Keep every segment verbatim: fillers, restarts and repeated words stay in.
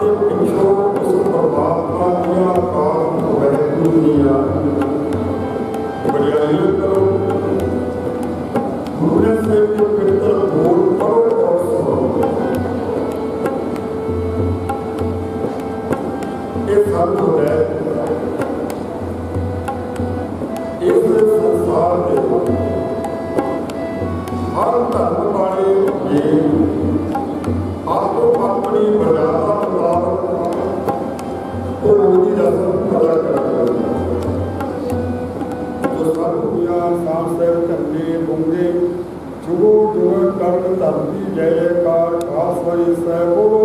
पिछों उस परमात्मा दिया काल वैगुरु दिया बड़ियाई करो। गुरु से पितर बोल पढ़ो और सुनो। ये साधु है इस संसार में हर धर्म वाले ये आपको अपनी मर्यादा मुताबिक तो रोजी रस्म अदा करते हैं। जो साधुया सांसद करने होंगे जुगो जुग कर्म धरती जय जयकार खासवाई सैबोलो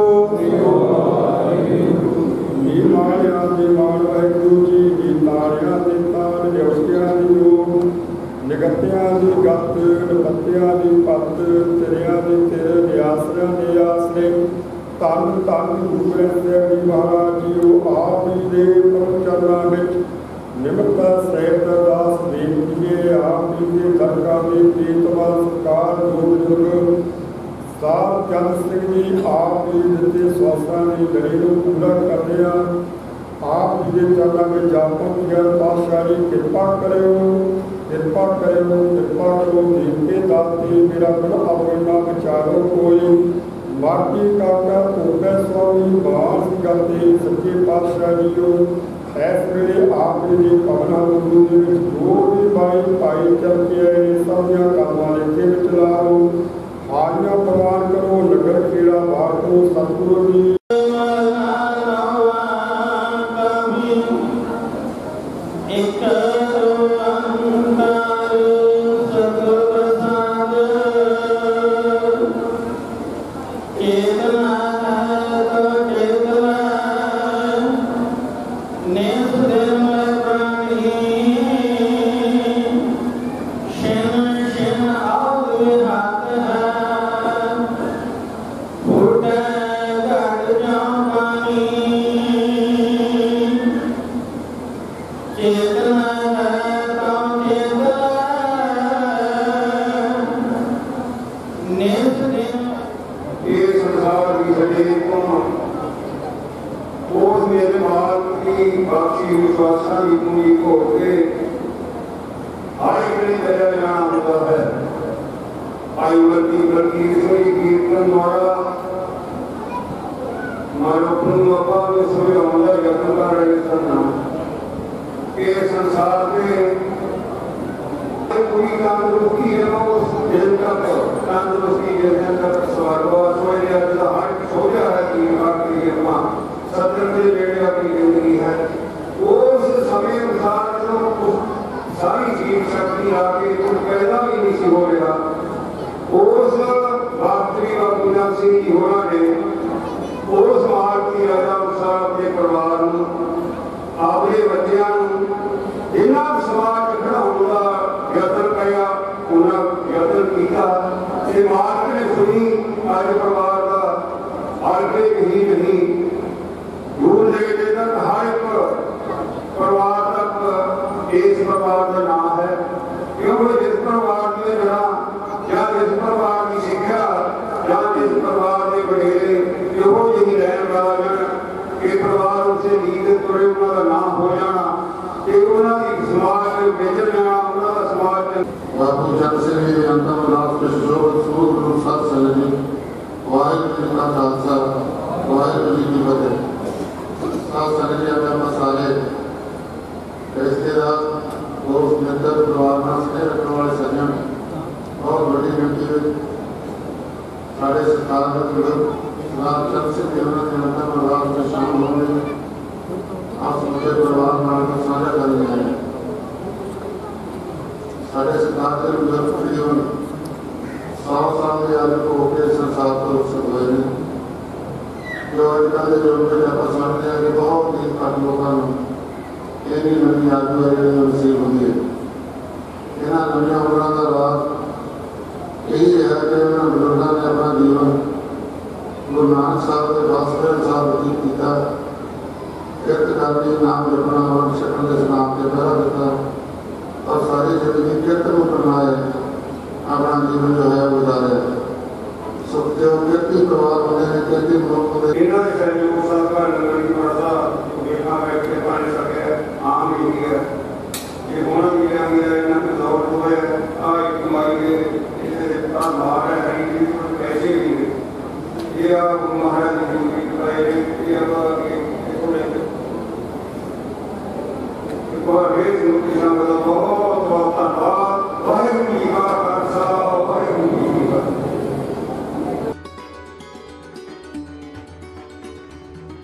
मारिया दी मान वाहिगुरु जी दी तारिया दी तार जवसिया दी योग निगत्या दी गत नपत्या दी पत तिरिया दी तिर नियासरिया दी आसरे धन धन गुरु ग्रंथ ਸਾਹਿਬ जी महाराज जी आप ही दे परम चरणा विच निमित्त सहित अरदास बेनतीए आप ही दे दरगाह दे प्रीतम सरकार जोग जुग साल चंद सिंह जी आप जी दिते स्वासां दी लड़ी नूं पूरा करदे आ। आप जी दे चरणा में जापो ज्ञान पातशाही कृपा करो कृपा करो कृपा करो दीपे दाते मेरा गुण अपना विचारो कोई माटी काका भोगा स्वामी बास करते सच्चे पातशाहियों इस वेले आप जी पवना गुरु दे विच जो भी भाई भाई चल के आए सब दियां कामां लेके विच लाओ हारियां प्रवान करो नगर खेड़ा बाहर करो सतगुरु जी और सारी जिंदगी कीर्तन करना है अपना जीवन जो है गुजारे सुख ਬੱਚੇ ਹੁੰਦੇ, ਕਿਸ ਪਰਿਵਾਰ ਹੁੰਦੇ ਨੇ, ਕਿਸ ਕਿਸ ਮਨੁੱਖ ਹੁੰਦੇ। ਇਹਨਾਂ ਦੇ ਸਹਿਯੋਗ ਸਾਧਾਰਨ ਨਗਰੀ ਪੜਦਾ ਦੇਖਾ ਬੈਠ ਕੇ ਬਣ ਸਕਿਆ ਆਮ ਹੀ ਹੈ। ਇਹ ਹੁਣ ਵੀ ਲਿਆਂਗੇ ਇਹਨਾਂ ਨੂੰ ਦੌੜ ਹੋਏ ਆ ਇੱਕ ਕਮਾਈ ਦੇ ਇਹਦੇ ਤਾਂ ਮਾਰ ਹੈ ਨਹੀਂ ਪੈਸੇ ਵੀ ਨੇ ਇਹ ਆ ਮਹਾਰਾਜ ਦੀ ਜ਼ਿੰਦਗੀ ਕਰਾਏ ਇਹ ਆ ਕਿ ਕੋਲੇ ਕੋਈ ਕਿਸੇ ਨੂੰ ਬਹੁਤ ਬਹੁਤ ਧੰਨਵਾਦ। ਵਾਹਿਗੁਰੂ ਜੀ ਕਾ ਖਾਲਸਾ ਵਾਹਿਗੁਰੂ ਜੀ ਕੀ ਫਤਿਹ।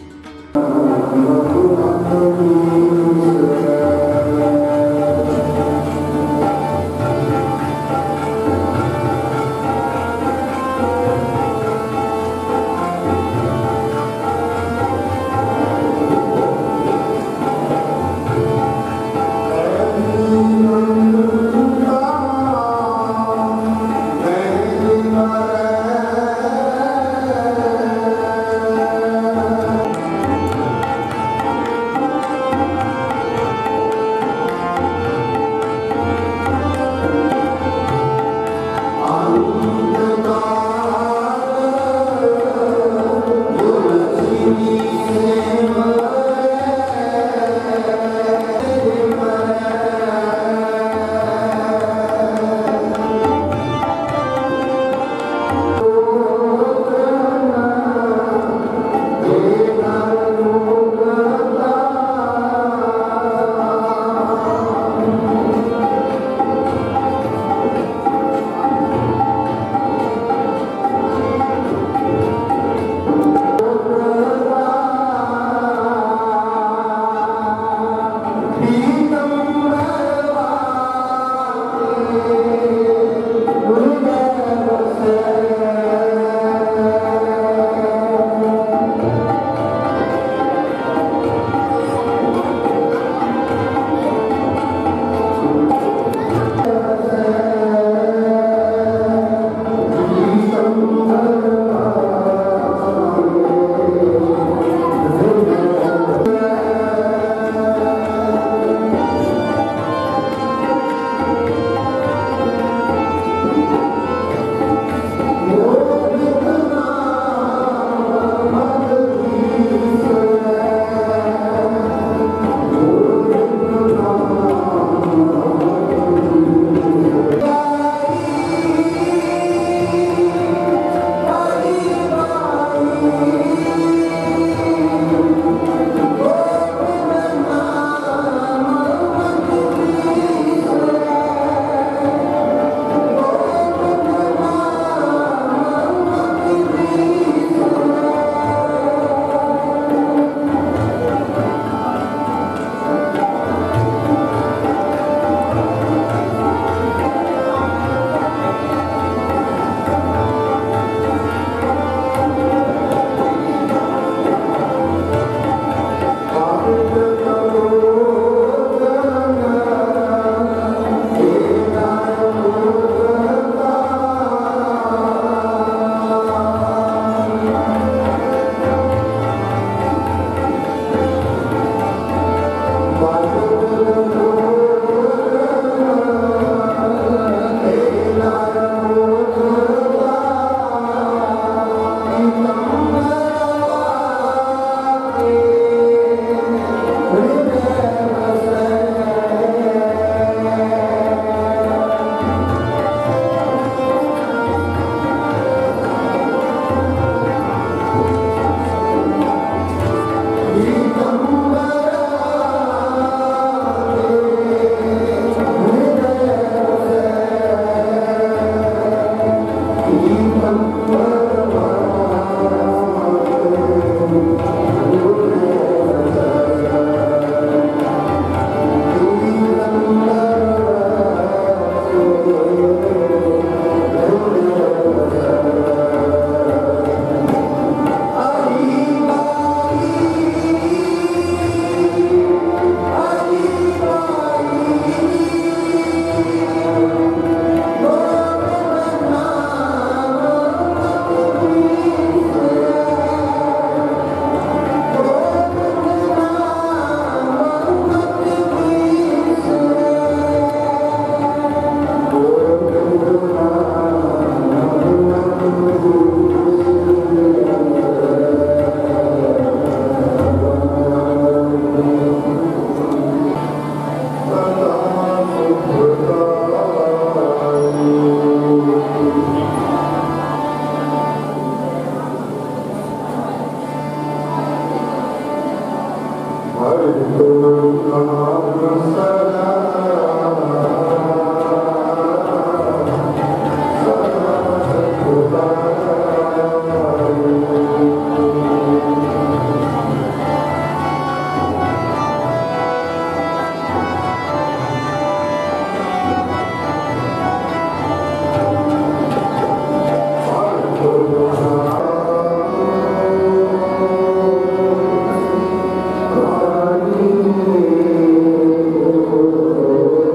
Oh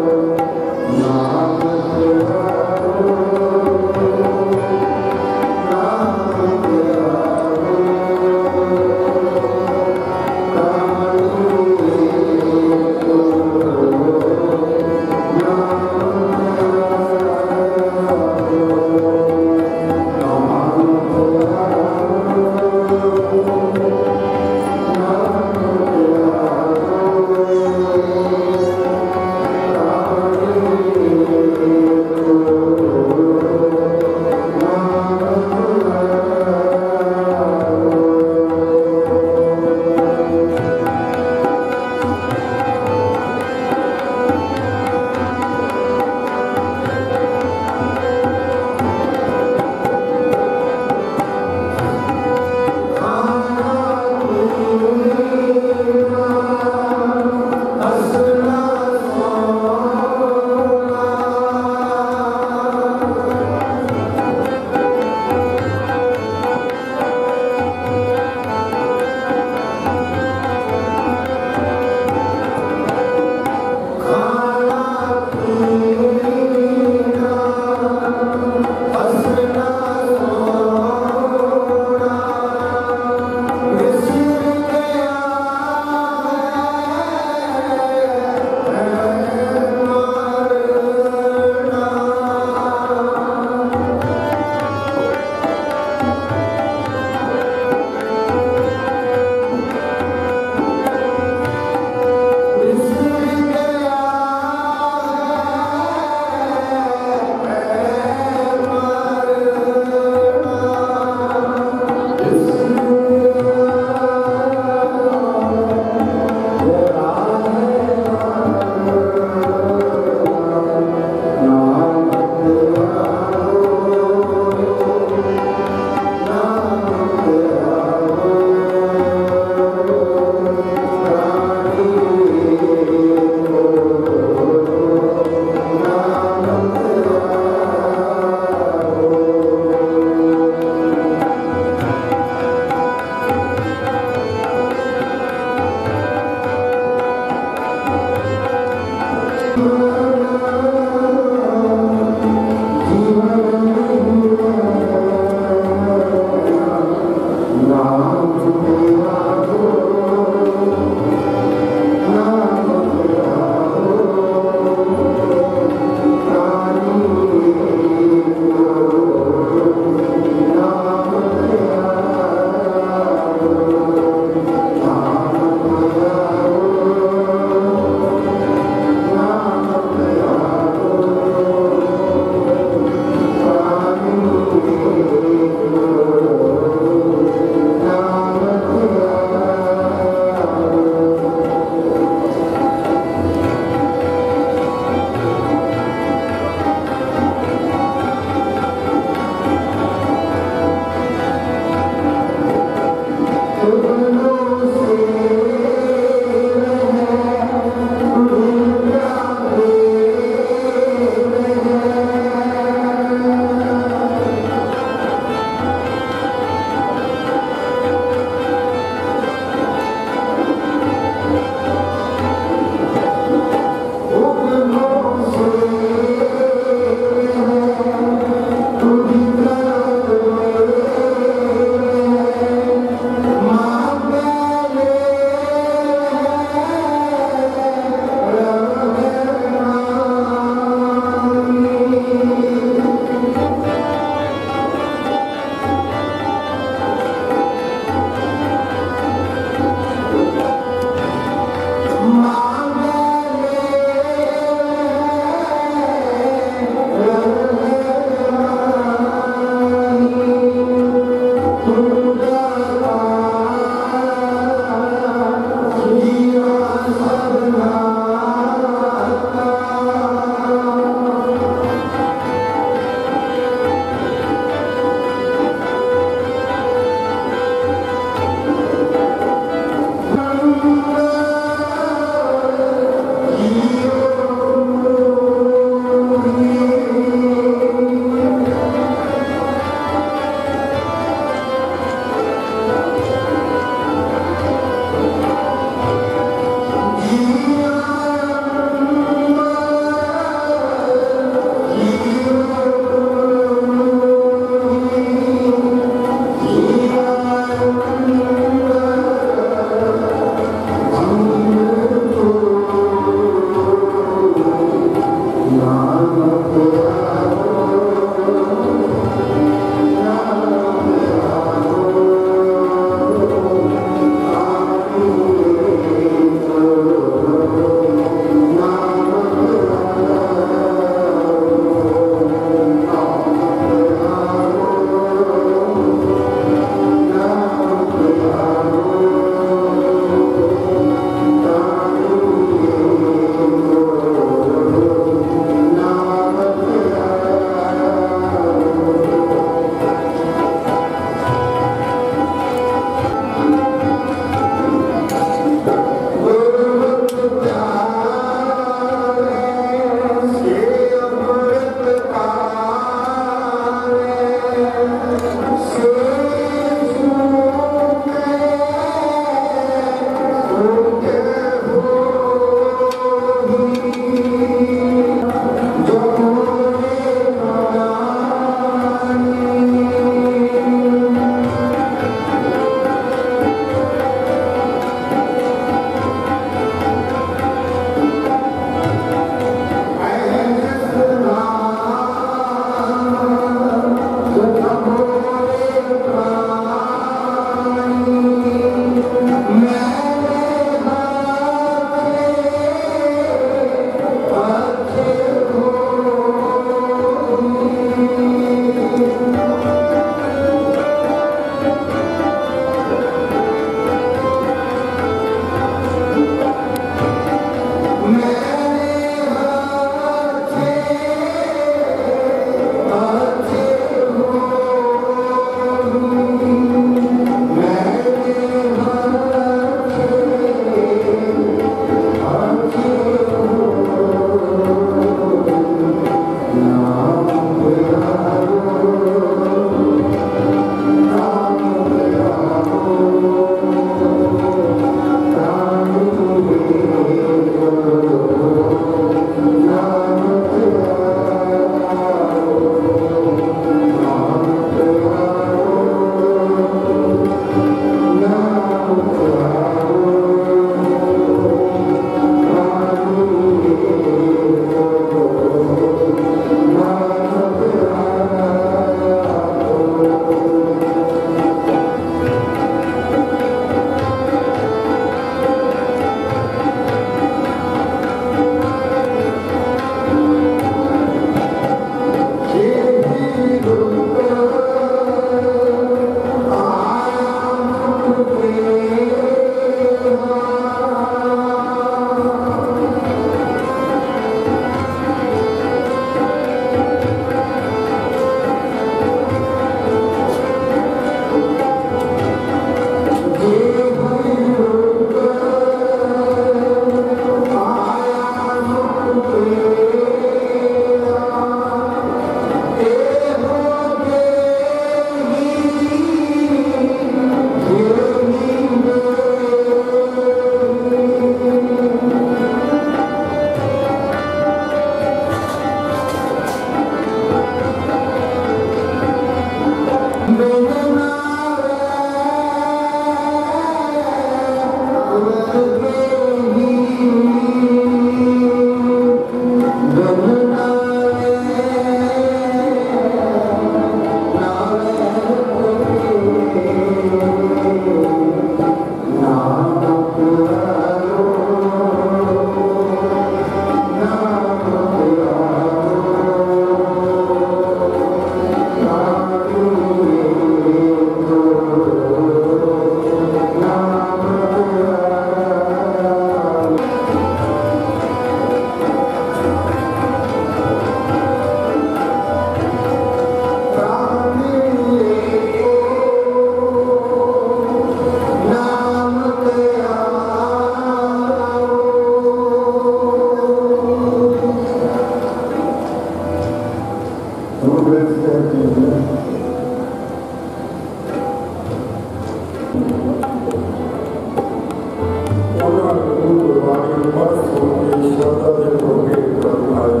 ਉਹਨਾਂ ਨੂੰ ਗੁਰਬਾਣੀ ਪੜ੍ਹ ਸੁਣ ਕੇ ਸ਼ਬਦਾਂ ਦੇ ਪ੍ਰੋਗੇ ਕਰਨ ਆਏ।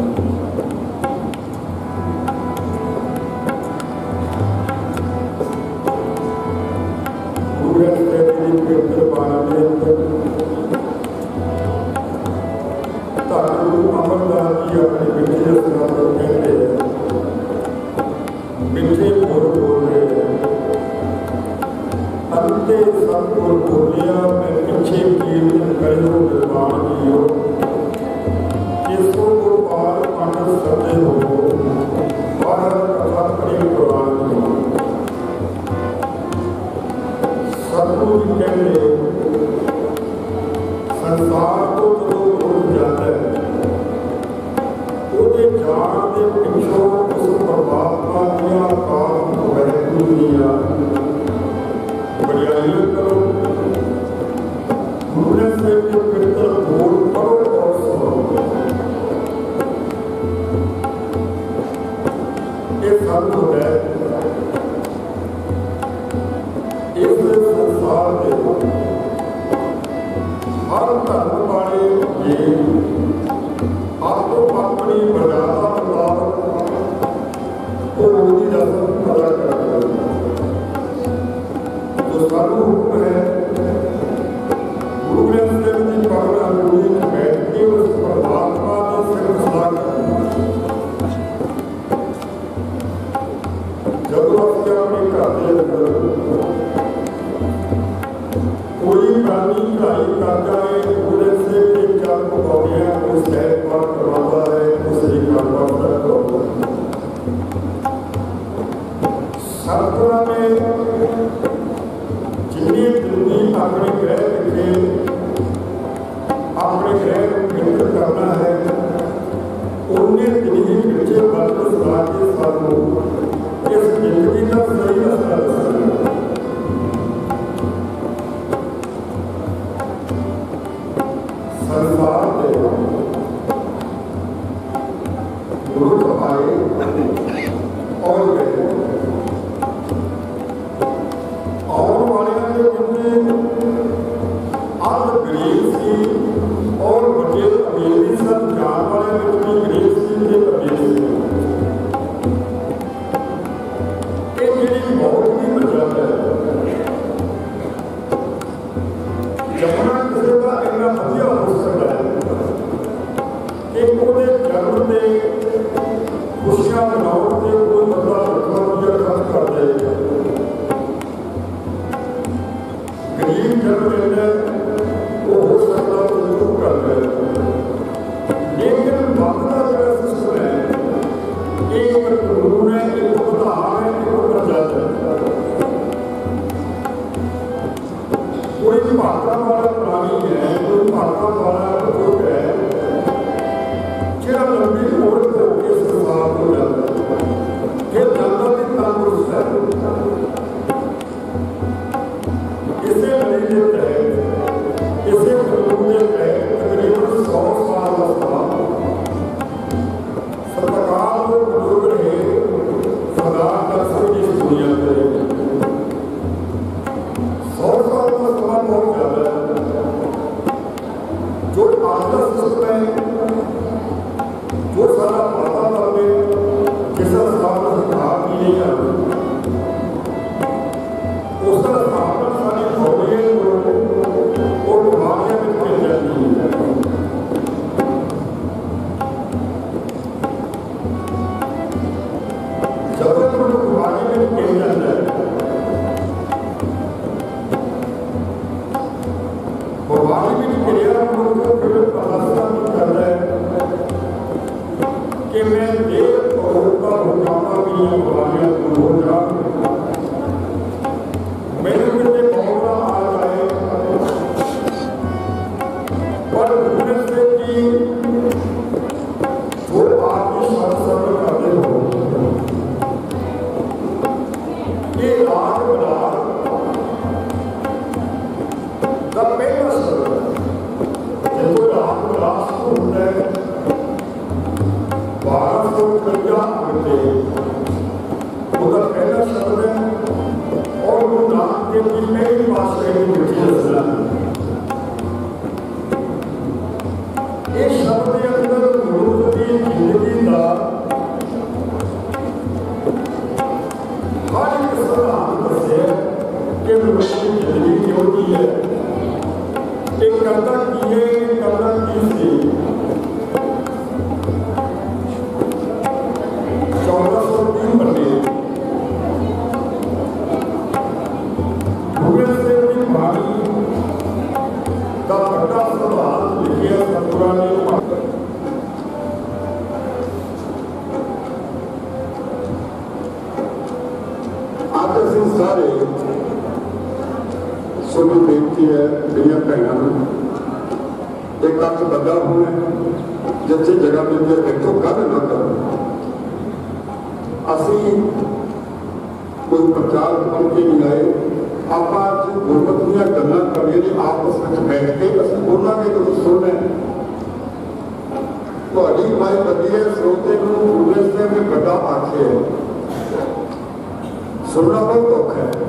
ਗੁਰੂ ਸਾਹਿਬ ਦੀ ਕਿਰਪਾ ਬਾਣੀ ਦੇ ਅੰਦਰ ਧੰਨ ਅਮਰਦਾਸ ਜੀ ਆਪਣੇ ਵਿਚੇ ਸਨਾਤਨ ਕਹਿੰਦੇ ਹੈ, ਮਿੱਠੇ ਬੋਲ ਬੋਲ ਰਹੇ ਹੈ, ਅੰਤੇ ਸਤਿਗੁਰ ਬੋਲਿਆ ਮੈਂ ਪਿੱਛੇ ਕੀਰਤਨ ਕਰਿਓ ਨਿਰਵਾਣ ਜੀਓ, ਜਿਸੋ ਗੁਰਪਾਲ ਪੰਡਤ ਸਦੇ ਹੋ ਬਾਹਰ ਕਥਾ ਕਰੀ ਕੁਰਾਨ ਦੀ। ਸਤਿਗੁਰ ਜੀ ਕਹਿੰਦੇ ਸੰਸਾਰ ਤੋਂ ਜਦੋਂ ਰੁਕ ਜਾਂਦਾ ਹੈ, ਉਹਦੇ ਜਾਣ ਦੇ ਪਿੱਛੋਂ ਉਸ ਪਰਮਾਤਮਾ ਦੀਆਂ ਕਾਲ ਵਾਹਿਗੁਰੂ ਦੀਆਂ ਬੜਾਈਆਂ ਕਰੋ। ਗੁਰੂ ਸਾਹਿਬ ਦੇ ਕੀਰਤਨ ਬੋਲ ਪੜੋ ਔਰ ਸੁਣੋ। ਇਹ ਸਾਨੂੰ ਹੈ ਇਸ ਸੰਸਾਰ ਦੇ ਹਰ ਧਰਮ ਵਾਲੇ ਜੀ ਆਪੋ ਆਪਣੀ ਮਰਜ਼ਾਦਾ ਮੁਤਾਬਕ ਉਹ ਉਹਦੀ ਰਸਮ ਅਦਾ ਕਰਦੇ ਹਨ। ਜੋ ਸਾਨੂੰ ਹੁਕਮ ਹੈ ਗੁਰੂ ਗ੍ਰੰਥ ਸਾਹਿਬ ਦੀ ਪੜ੍ਹਨਾ ਗੁਰੂ ਵਿੱਚ ਬੈਠ ਕੇ ਉਸ ਪਰਮਾਤਮਾ ਦੀ ਸਿਫਤ ਸਲਾਹ ਕਰਨੀ। ਜਦੋਂ ਅਸੀਂ ਆਪਣੇ ਘਰ ਦੇ ਅੰਦਰ ਕੋਈ ਪ੍ਰਾਣੀ ਚੜ੍ਹਾਈ ਕਰਦਾ ਹੈ, ਗੁਰੂ ਸਾਹਿਬ ਦੇ ਚਰਨ ਪਕਾਉਂਦਿਆਂ ਉਹ ਸਹਿਜ ਪਾਠ ਕਰਵਾਉਂਦਾ ਹੈ, ਉਸ ਦੀ ਕਿਰਪਾ ਕਰਵਾਉਂਦਾ ਹੈ। ਸਤਿਗੁਰਾਂ ਨੇ ਜਿੰਨੀ ਜਲਦੀ ਆਪਣੇ ਗ੍ਰਹਿ ਵਿਖੇ ਆਪਣੇ ਗ੍ਰਹਿ ਨੂੰ ਮਿੱਤਰ ਕਰਨਾ ਹੈ, ਉਹਨੇ ਦਿਨੀ ਵਿੱਚ ਵਰਤ ਸਲਾ ਕੇ ਸਾਨੂੰ ਇਸ ਜ਼ਿੰਦਗੀ ਦਾ ਸਹੀ ਰਸਤਾ ਦੱਸਣਾ। ਸੰਸਾਰ ਦੇ ਗੁਰੂ ਆਏ ਔਰ ਗਏ, ਆਉਣ ਵਾਲਿਆਂ ਦੇ ਬੰਦੇ ਅੱਧ ਗਰੀਬ ਸੀ ਔਰ ਵੱਡੇ ਅਮੀਰ ਵੀ ਸਨ। ਜਾਣ ਵਾਲਿਆਂ ਵਿੱਚ ਵੀ ਗਰੀਬ ਸੀ ਤੇ ਅਮੀਰ ਸੀ। ਇਹ ਜਿਹੜੀ ਮੌਤ ਦੀ ਮਰਜ਼ਾਦਾ ਹੈ, ਜਪਣਾ ਕਿਸੇ ਦਾ ਇੰਨਾ ਵਧੀਆ ਹੋ ਸਕਦਾ ਹੈ ਕਿ ਉਹਦੇ ਜਨਮ ਦੇ ਖੁਸ਼ੀਆਂ ਮਨਾਉਣ ਤੇ ਕੋਈ ਬੰਦਾ ਲੱਖਾਂ ਰੁਪਇਆ ਖਰਚ ਕਰ ਜਾਏਗਾ। ਗਰੀਬ ਜਨਮ ਲੈਂਦਾ ਉਹ ਹੋ ਸਕਦਾ ਜ਼ਰੂਰ ਕਰ ਲਏਗਾ, ਲੇਕਿਨ ਵਕਤ ਦਾ ਜਿਹੜਾ ਸਿਸਟਮ ਹੈ ਇਹ ਇੱਕ ਕਾਨੂੰਨ ਹੈ, ਇੱਕ ਵਿਧਾਨ ਹੈ, ਇੱਕ ਮਰਜ਼ਾਦਾ ਹੈ। ਕੋਈ ਭਾਰਤਾਂ ਵਾਲਾ ਪ੍ਰਾਣੀ ਹੈ, ਕੋਈ ਭਾਰਤਾਂ ਵਾਲਾ ਬਜ਼ੁਰਗ ਹੈ ਜਿਹੜਾ ਲੰਬੀ ਉਮਰ ਹੋ ਕੇ ਸੰਸਾਰ ਤੋਂ ਜਾਂਦਾ ਹੈ, ਫਿਰ ਜਾਂਦਾ ਵੀ ਤੰਦਰੁਸਤ ਹੈ। ਇਸੇ ਲੜੀ ਦੇ ਤਹਿਤ, ਇਸੇ ਕਾਨੂੰਨ ਦੇ ਤਹਿਤ ਤਕਰੀਬਨ ਸੌ ਸਾਲ ਦਾ ਸਮਾਂ ਸਤਿਕਾਰ ਦੇ ਬਜ਼ੁਰਗ ਰਹੇ ਸਰਦਾਰ ਦਰਸ਼ਨ ਜੀ ਇਸ ਦੁਨੀਆ ਤੇ ਰਹੇ। ਸੌ ਸਾਲ ਦਾ ਸਮਾਂ ਬਹੁਤ ਜ਼ਿਆਦਾ ਹੈ। ਜੋ ਅੱਜ ਦਾ ਸਿਸਟਮ ਹੈ, ਜੋ ਸਾਡਾ ਵਾਤਾਵਰਨ ਹੈ, ਜਿਸ ਦਾ ਸਾਡਾ ਸੁਧਾਰ ਕੀ ਨਹੀਂ ਕਰਦਾ, ਉਸ ਦਾ ਸਾਡਾ ਸਾਡੀ ਹੌਲੀ पातशाही की मिट्टी रचना ये शब्द के अंदर मनुष्य की जिंदगी का हर एक सिद्धांत से कि मनुष्य की जिंदगी क्यों की है, एक करता की है, एक करता की से चौदह सौ तीन बने भूगोल से भी भारी का बड़ा सवाल लिखे सतपुरा ने आज ਅਸੀਂ ਸਾਰੇ सोनी बेनती है मेरिया भैनों एक कक्ष बंदा होना जिथे जगह मिलती है इतों गल ना कर असी कोई प्रचार करके नहीं आए आप गुरमत दियां गल्लां करिए आपस में बैठ के असं बोलांगे तो सुनना तुहाडी माई बदी है स्रोते पूरे से भी बड़ा आखे है सुनना बहुत औखा है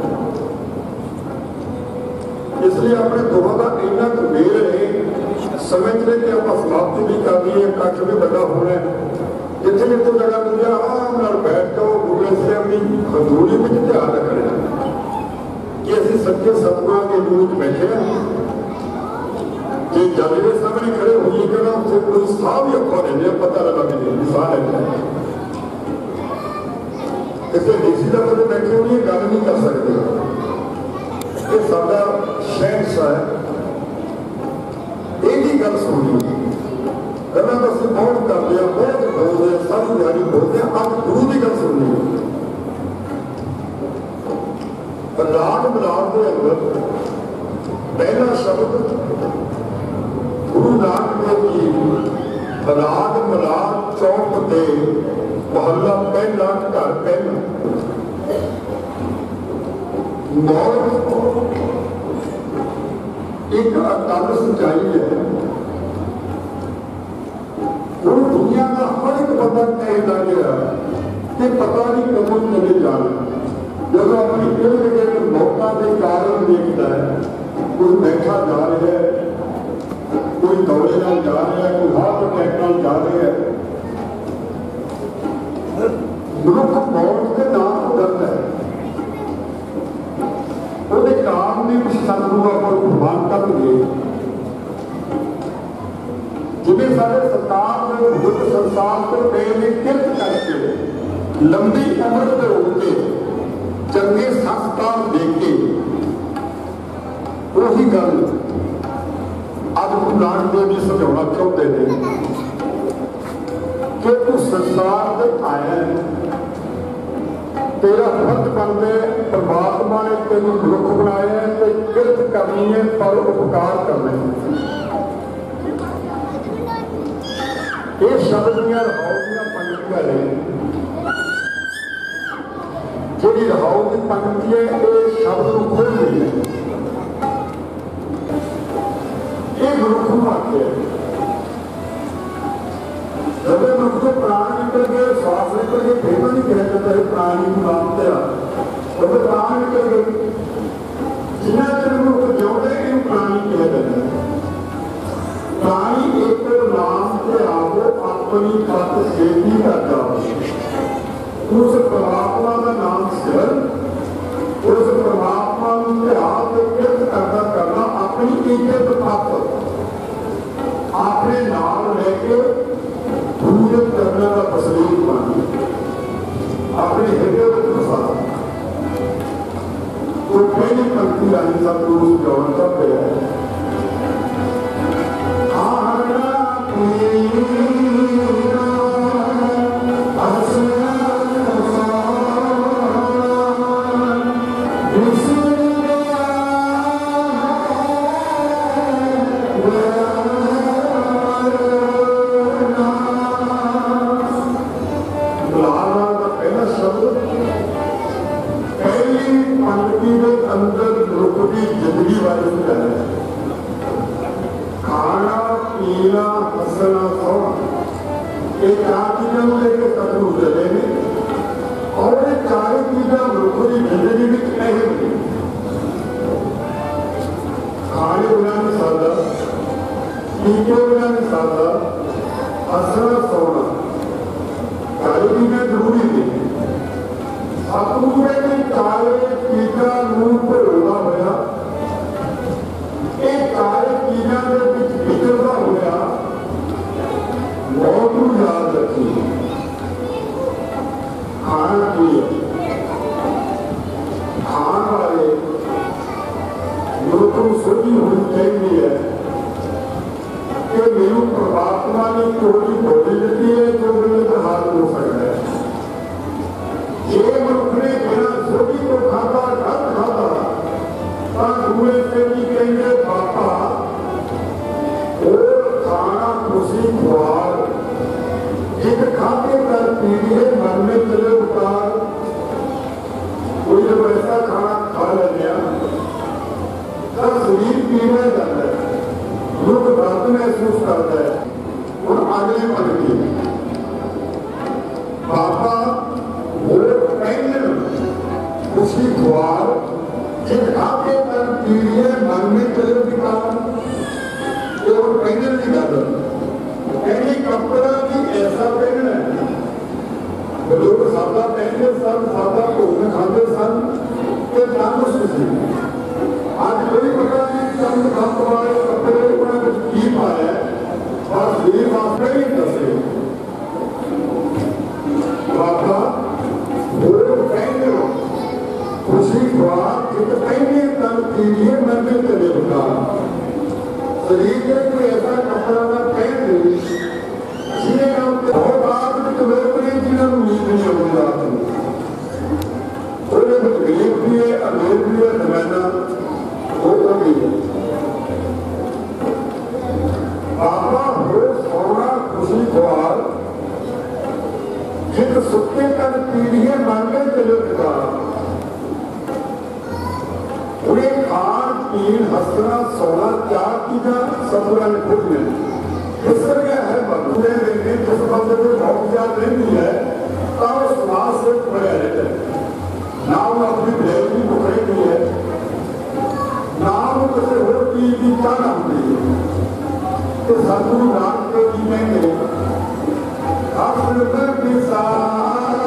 इसलिए अपने दोनों का इन्ना कुछ मेल है समझ ले कि आप समाप्ति भी करनी है कक्ष भी बड़ा होना है जिथे जिथे जगह मिल जाए आराम नाल बैठ जाओ गुरु से अपनी हजूरी में ध्यान रखना कि असं सच्चे सतगुरां के रूप में बैठे हैं जे जल के सामने खड़े होइए कि ना उसे कोई साह भी औखा देने पता लगा भी नहीं साह है किसी डीसी दफ्तर बैठे हुए गल नहीं कर सकते ये साडा शहंशाह है यही गल सुनी गल्लां तो असं बहुत करते हैं बहुत बोलते हैं सारी दिहाड़ी बोलते हैं अब गुरु की गल सुननी राग मिलाप के अंदर पहला शब्द गुरु नानक देव जी राग मिलाप चौक दे मोहल्ला पहला घर पहला मौत एक अकाल सच्चाई है वो दुनिया का हर एक बंदा कहता गया कि पता नहीं कब चले जाना जब अपनी इर्द गिर्द मौका के कारण देखता है कोई बैठा जा रहा है कोई दौड़े नाल जा रहा है कोई हाथ अटैक नाल जा रहा है मनुख मौत के नाम तो डरता है ਉਹਦੇ ਕਾਮ ਨੇ ਵੀ ਸਤਿਗੁਰੂ ਆਪਾਂ ਨੂੰ ਪ੍ਰਵਾਨ ਕਰਨਗੇ ਜਿਵੇਂ ਸਾਡੇ ਸਰਕਾਰ ਦੇ ਬੁੱਧ ਸੰਸਾਰ ਤੋਂ ਗਏ ਨੇ ਕਿਰਤ ਕਰਕੇ ਲੰਬੀ ਉਮਰ ਦੇ ਹੋ ਕੇ ਚੰਗੇ ਸੰਸਕਾਰ ਦੇ ਕੇ ਉਹੀ ਗੱਲ ਅੱਜ ਗੁਰੂ ਨਾਨਕ ਦੇਵ ਜੀ ਸਮਝਾਉਣਾ ਚਾਹੁੰਦੇ ਨੇ ਕਿ ਤੂੰ ਸੰਸਾਰ ਤੇ ਆਇਆ तेरा फर्ज बनता है परमात्मा ने तेन मनुख बनाया है तो किरत करनी है पर उपकार करना है ये शब्द दियां रहाऊ दियां पंक्तियां ने जिहड़ी रहाऊ की पंक्ति है ये शब्द को खोल रही है ये मनुख वाक्य है जब मनुख के प्राण निकल गए श्वास निकल गए फिर तो नहीं कह जाता है प्राणी को नाम तेरा जब प्राण निकल गए जिन्ना चर मनुख जिउंदे इन प्राणी कह जाता है प्राणी एक नाम से आपो अपनी पत सेवी करता उस परमात्मा का नाम सिर उस परमात्मा ध्यान किरत करना करना अपनी इज्जत पत अपने नाम लेके पूजन करने का तस्वीर पानी अपने हृदय में फंसा तो पहली पंक्ति रानी सतगुरु जौन करते हैं जिंदगी वाले खाना पीना हंसना सोना ये चार चीजों को लेकर सतगुरु चले हैं और ये चार चीजें मनुख की जिंदगी में अहम है ਤੋਂ ਬਿਨਾਂ ਨਹੀਂ ਸਰਦਾ, ਟੀਕੇ ਬਿਨਾਂ ਨਹੀਂ ਸਰਦਾ, ਹੱਸਣਾ ਸੌਣਾ ਕਾਲੇ ਪੀਣਾ ਜ਼ਰੂਰੀ ਨਹੀਂ। ਸਤਿਗੁਰੂ ਨੇ ਕਾਲੇ ਚੀਜ਼ਾਂ ਨੂੰ ਭਰੋਣਾ ਹੋਇਆ, ਇਹ ਕਾਲੇ ਚੀਜ਼ਾਂ ਦੇ ਵਿੱਚ ਵਿਚਰਦਾ ਹੋਇਆ ਮੌਤ ਨੂੰ ਯਾਦ ਰੱਖੀ। ਖਾਣ ਪੀਣ ਖਾਣ ਵਾਲੇ ਲੋਕ ਨੂੰ ਸੋਝੀ ਹੋਣੀ ਚਾਹੀਦੀ ਹੈ ਕਿ ਮੈਨੂੰ ਪ੍ਰਮਾਤਮਾ ਨੇ ਕੋਈ ਬੋਲੀ ਦਿੱਤੀ ਹੈ ਜੋ ਮੇਰੇ ਤੇ ਹਾਲ ਹੋ ਸਕਦਾ ਹੈ। ਜੇ ਮਨੁੱਖ ਨੇ ਬਿਨਾਂ ਸੋਝੀ ਤੋਂ ਖਾਧਾ ਗਲਤ ਖਾਧਾ ਤਾਂ ਦੂਏ ਤੇ ਵੀ ਕਹਿੰਦੇ ਬਾਪਾ ਉਹ ਖਾਣਾ ਤੁਸੀਂ ਖਵਾਰ ਇੱਕ ਖਾਤੇ ਕਰ ਪੀੜੀਏ ਮਨ में चले उतार। कोई जब ऐसा खाना खा लिया तब शरीर पीने जाता है, दुख दर्द महसूस करता है। और अगले पद की बाबा वो पहले खुशी खुआर जिस खाते कर पीड़िए मन में चले उतार। और पहले नहीं जाता कहने कपड़ा भी ऐसा पहनना है। लोग सादा पहनते सन, सादा भोजन खाते सन, ये तंदुरुस्त सी। आज कोई पता नहीं चंद खत वाले कपड़े उन्होंने की पाया और शरीर वास्ते ही दसे बाबा वो पहने खुशी खुआ जित पहने तन पीड़िए मन में चले उठा। शरीर के कोई ऐसा कपड़ा ना पहन दे जिन्हें हम बहुत बात लोग ने जिन्होंने नींद नहीं आती रात में थोड़े बहुत गरीब भी है, अमीर भी है, जमाना वो कभी है। बाबा हो सोना खुशी खुआर जित सुखे कर पीड़िए मांगे चले उठा। उन्हें खान पीन हंसना सोना चार चीजा सतगुरां ने खुद ने किस तरह है बंदे ने जिस बंदे को बहुत ज्यादा नहीं है तो उस समाज से पढ़ा रहता है। ना वो अपनी बेटी को खरीदी है, ना वो किसी और चीज की चाह होती है। तो सतगुरु नानक जी ने अपने के साथ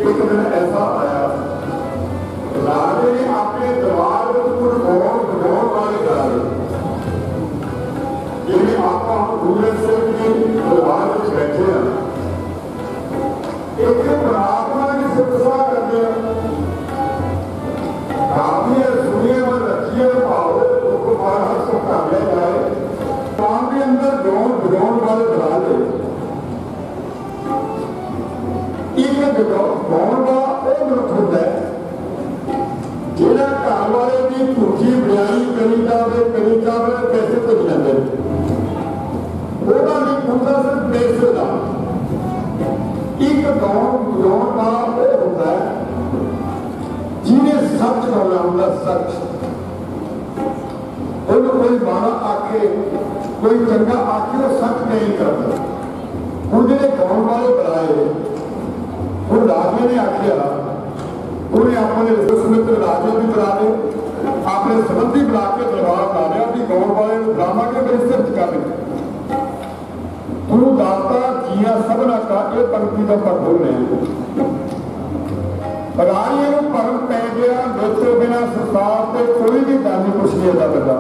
एक दिन ऐसा आया, राजे ने अपने दरबार में कुछ गौर गौर वाले करा जिन्हें आपका पूरे से दरबार में बैठे हैं, एक परमात्मा की शिक्षा करते काफी सुनिए में रखिए भाव को बाहर को काव्य जाए काम के अंदर गौर गौर वाले बना दे एक गौर का वो मनुख होता है जिन्हें घर वाले की झूठी बयानी करी जावे करी जावे पैसे तो जाते नहीं पूछता सिर्फ पैसे का एक गौर गौर का वो होता है जिन्हें सच बोलना होता सच और कोई माड़ा आके कोई चंगा आके वो सच नहीं करता हूँ जिन्हें गौर वाले बनाए हूँ राजे ने आखिया उन्हें अपने मित्र राजे भी बना दे अपने संबंधी बना के दरबार ला लिया कि गौर वाले ड्रामा के मेरे सिर कर तू दाता जिया सबना का ये पंक्ति का पर बोल रहे हैं राजे को परम पै गया दोस्तों बिना संसार से कोई भी दानी कुछ नहीं अदा करता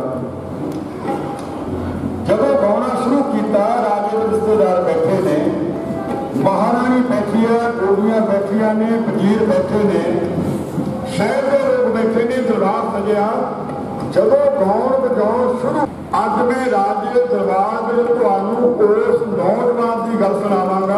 जब गाना शुरू किया राजे के रिश्तेदार बैठे ने महारानी बैठी है गोलियां बैठिया ने वजीर बैठे ने शहर के लोग बैठे ने दरबार सजिया जब गाउन बजाउन शुरू अज मैं राजे दरबार में तुहानू उस नौजवान की गल सुनावांगा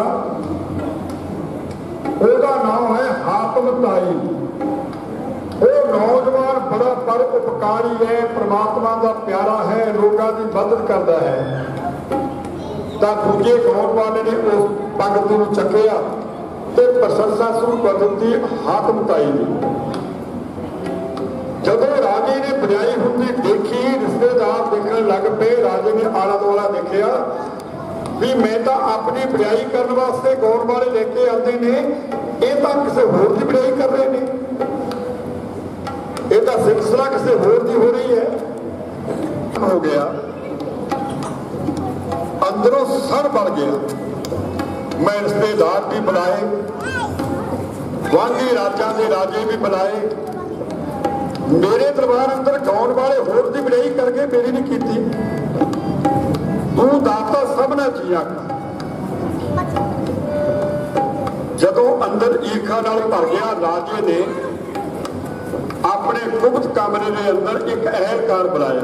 ਉਹਦਾ नाम है हातम ताई वो नौजवान बड़ा पर उपकारी है परमात्मा का प्यारा है लोगों की मदद करता है तो दूजे गाउन वाले ने उस पंगत को चकिया तो प्रशंसा शुरू कर दी हातम ताई की जब राजे ने बजाई होंगी देखी रिश्तेदार देखने लग पे राजे ने आला दुआला देखा भी मैं तो अपनी बजाई करने वास्ते गौर वाले लेके आते ने ये तो किसी होर की बजाई कर रहे हैं ये तो सिलसिला किसी होर की हो रही है हो गया अंदरों सर बढ़ गया मैं रिश्तेदार भी बुलाए गुआढ़ी राजा के राजे भी बुलाए मेरे दरबार अंदर गाउन वाले होर की बजाई करके मेरी नहीं की तू दाता सबना जिया जदों अंदर ईर्खा नाल भर गया राजे ने अपने गुप्त कमरे के अंदर एक अहलकार बुलाया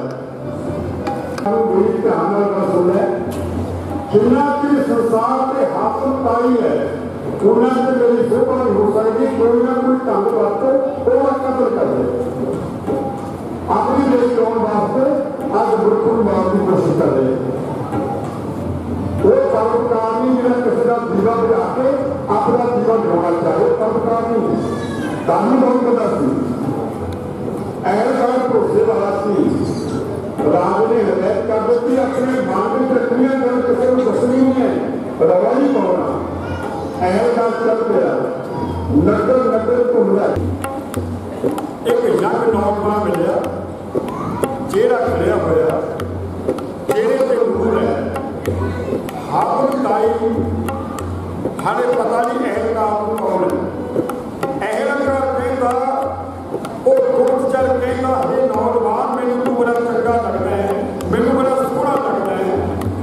जिन्ना की संसार के हाथों पाई है उन्ना से मेरी शोभा नहीं हो सकती कोई ना कोई ढंग वास्ते वो कदर कर दे अपनी मेरी कौन वास्ते आज बिल्कुल मारने की कोशिश कर रहे वो परोपकार नहीं जिन्हें किसी का दीवा बजा के अपना जीवन जोड़ना चाहे परोपकार नहीं दानी बहुत पता सी ऐसा भरोसे वाला सी राज ने हिदायत कर दी अपने मन में रखनी गल किसी को दसनी नहीं है रवा नहीं पाना ऐसा चल पाया नगर नगर घूमता एक यंग नौजवान मिले चेहरा खड़िया होया चेहरे से दूर है हातम ताई हाले पता नहीं अहलकार कौन है अहलकार कहता वो गुप्तचर कहता है नौजवान मैनू तू बड़ा चंगा लगता है मैनू बड़ा सोहना लगता है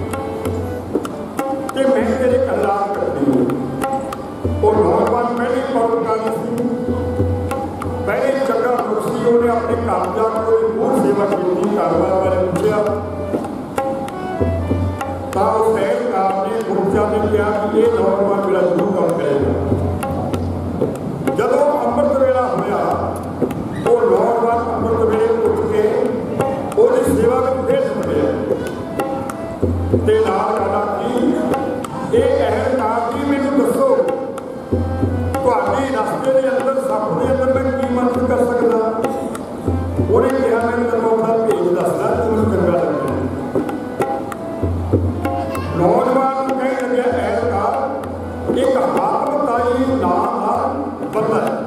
कि मैं तेरे कल्याण करती हूँ वो नौजवान पहले परोपकारी सी पहले चंगा मुखी उन्हें अपने घर जाकर कोई बहुत सेवा की कारोबार बारे पूछा उस अहलकार ने गुप्तचर ने कहा कि ये नौजवान मेरा जरूर काम करेगा जब अमृत वेला होया वो नौजवान अमृत वेले उठ के ਉਹਦੀ सेवा में फिर बढ़िया ते नाल कहना कि ये अहलकार जी मैनू दसो तुहाडी रस्ते के अंदर सप के अंदर मैं की मदद कर सकदा उन्हें कहा मैंने तैनूं अपना भेज दसदा तैनूं चंगा लगदा नौजवान कह लगे अहलकार एक हातम ताई नाम का बंदा है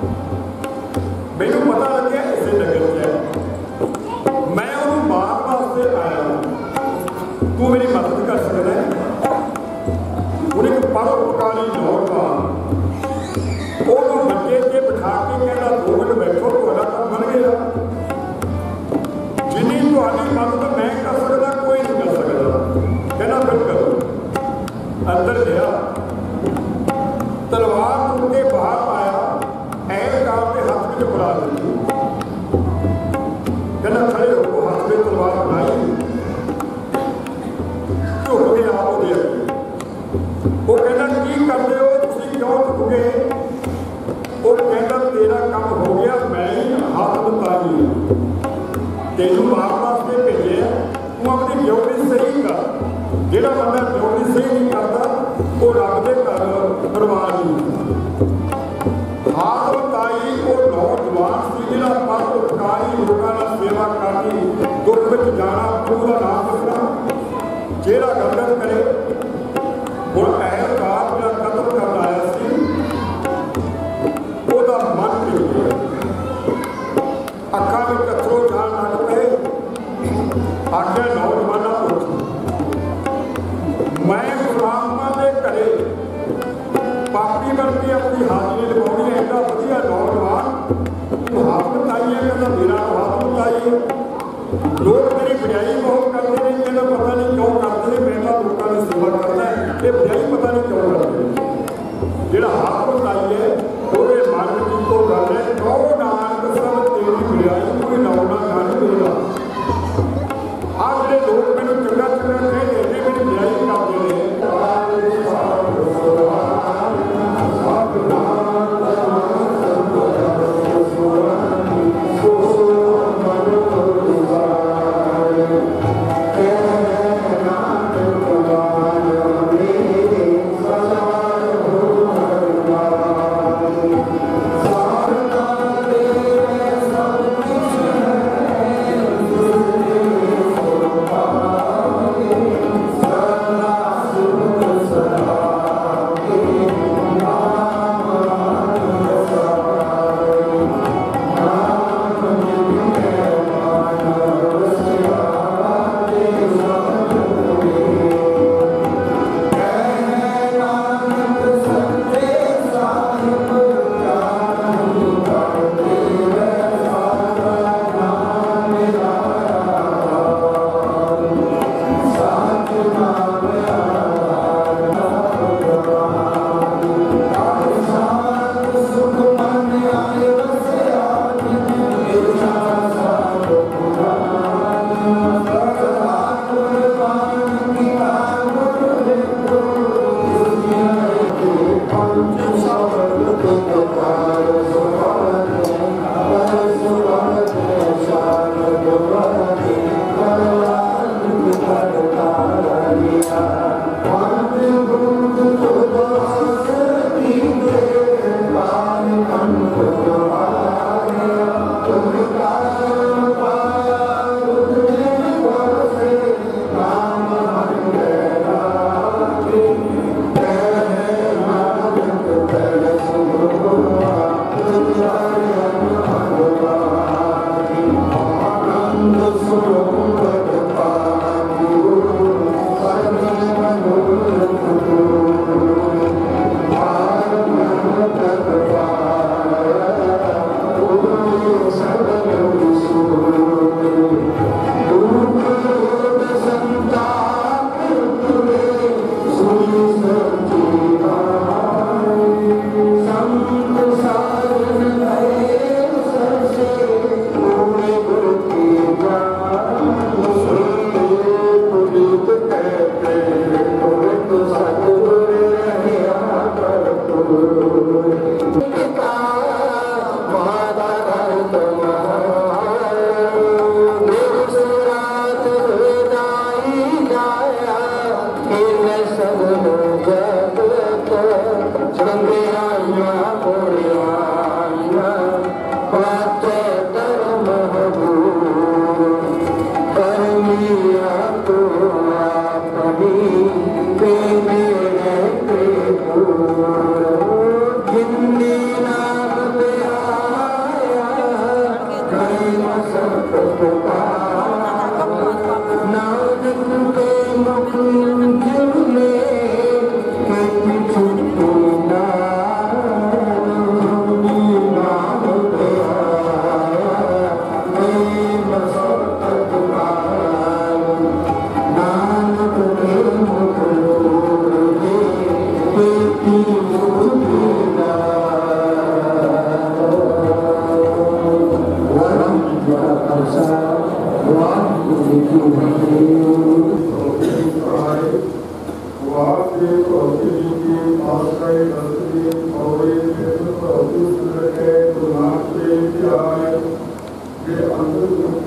मैनू पता लगे इसे नगर है मैं उन्होंने मार वास्ते आया तू मेरी मदद कर सकता है उन्हें एक परोपकारी नौजवान तलवार चुन के बाहर आया, ऐनकार के हाथ में बुला दी, कहना खड़े हो, हाथ में तलवार बनाई, झुक के आप दे वो कहना की करते हो तुम क्यों झुक गए? वो कहना तेरा काम हो गया, मैं ही हाथ बताई तेनू मार वास्ते भेजे, तू अपनी ड्यूटी सही कर। ਜਿਹੜਾ ਬੰਦਾ ड्यूटी सही नहीं करता वो रब के घर बर्बाद नहीं। हाथ बताई वो नौजवान से जिहड़ा परोपकारी लोगों की सेवा करनी, दुख में जाना पूरा नाम रखना, ਜਿਹੜਾ गदर करे ਹੁਣ ऐनकार ਜਿਹੜਾ कतल करन आया सी ਉਹਦਾ मन पिट गया, ਅੱਖਾਂ ਵਿੱਚ ਅੱਥਰੂ ਜਾਣ ਲੱਗ ਪਏ। आख्या नौजवाना मैं गुलामां दे घरे पापी बन के अपनी हाजरी लगानी है, एडा वधिया नौजवान तू हाथ बताई है, कहता मेरा हाथ बताई है। लोग तेरी बड़ाई बहुत करते हैं, कहना पता नहीं क्यों करते हैं, मैं तो लोगों की सेवा करता है, ये बड़ाई पता नहीं क्यों करते हैं। जिहड़ा हाथ बताई है ਉਹਦੇ मन की तो गल है, कहो नानक सब तेरी बड़ाई कोई नाउना गल मेरा। आ जिहड़े लोग मैनूं चंगा चंगा कहते हैं, मेरी बड़ाई करते हैं,